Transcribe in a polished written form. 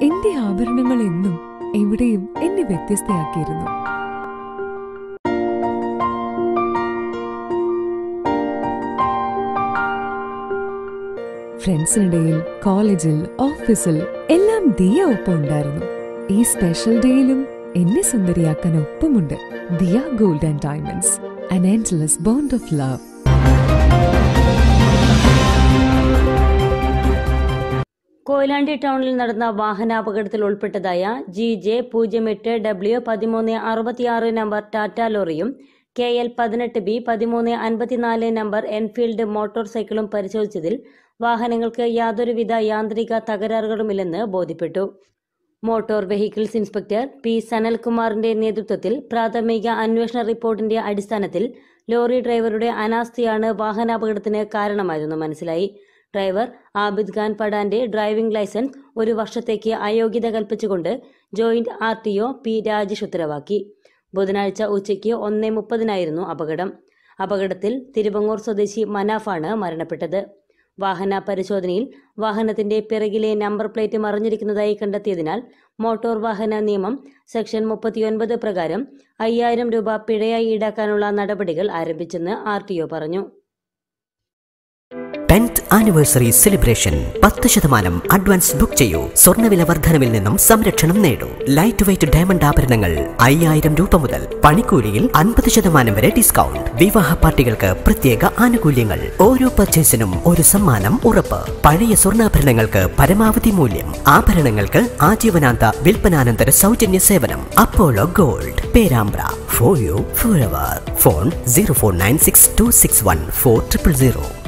എന്റെ ആഭരണങ്ങൾ എന്നും എവിടെയും എന്നെ വ്യത്യസ്തയാക്കിയിരുന്നു. ഫ്രണ്ട്സിനിടയിൽ, കോളേജിൽ, ഓഫീസിൽ എല്ലാം ദിയ ഒപ്പം ഉണ്ടായിരുന്നു. ഈ സ്പെഷ്യൽ ഡേയിലും എന്നെ സുന്ദരിയാക്കാൻ ഒപ്പമുണ്ട്. Diya gold and diamonds, an endless bond of love. Koyilandy ടൗണിൽ നടന്ന വാഹനാപകടത്തിൽ ഉൾപ്പെട്ടതായ GJ08W1366 നമ്പർ ടാറ്റ ലോറിയും KL 18B 1354 number Enfield motor സൈക്കിളും പരിശോധിച്ചതിൽ വാഹനങ്ങൾക്ക് യാതൊരുവിധ യാന്ത്രിക തകരാറുകളുമില്ലെന്ന് ബോധ്യപ്പെട്ടു. Motor vehicles inspector P. സനൽകുമാറിന്റെ നേതൃത്വത്തിൽ പ്രാഥമിക അന്വേഷണ റിപ്പോർട്ടിന്റെ അടിസ്ഥാനത്തിൽ ലോറി ഡ്രൈവറുടെ അനാസ്ഥയാണ് വാഹനാപകടത്തിന് കാരണമായതെന്ന് മനസ്സിലായി. ഡ്രൈവർ ആബിദ് ഖാൻ പടാന്റെ ഡ്രൈവിംഗ് ലൈസൻസ് 1 വർഷത്തേക്ക് അയോഗ്യത കൽപ്പിച്ചുകൊണ്ട് ജോയിന്റ് RTO P. രാജേഷ് ഉത്തരവാക്കി. ബുധനാഴ്ച ഉച്ചയ്ക്ക് 1:30 അപകടം. അപകടത്തിൽ തിരുവങ്ങൂർ സ്വദേശി മനാഫാണ് മരണപ്പെട്ടത്. വാഹന പരിശോധനയിൽ വാഹനത്തിന്റെ പിറകിലെ നമ്പർ പ്ലേറ്റ് മറഞ്ഞിരിക്കുന്നതായി കണ്ടെത്തിയതിനാൽ മോട്ടോർ വാഹന നിയമം സെക്ഷൻ 39 പ്രകാരം 5000 രൂപ പിഴയായി ഈടാക്കാനുള്ള നടപടികൾ ആരംഭിച്ചെന്ന് RTO പറഞ്ഞു. 10th anniversary celebration 10% advance book ചെയ്യൂ. സ്വർണ്ണവില വർധനവിൽ നിന്നും സംരക്ഷണം നേടൂ. ലൈറ്റ് വെയ്റ്റ് ഡയമണ്ട് ആഭരണങ്ങൾ 5000 രൂപ മുതൽ. പണിക്കൂലിയിൽ 50% വരെ ഡിസ്കൗണ്ട്. വിവാഹ പാർട്ടികൾക്ക് പ്രത്യേക ആനുകൂല്യങ്ങൾ. ഓരോ പർച്ചേസിനും ഒരു സമ്മാനം ഉറപ്പ്. പഴയ സ്വർണ്ണാഭരണങ്ങൾക്ക് പരമാവധി മൂല്യം. ആഭരണങ്ങൾക്ക് ആജീവനാന്ത വിൽപ്പനാനന്തര സൗജന്യ സേവനം. Apollo gold, Perambra. For you forever. Phone 0496 261 4000.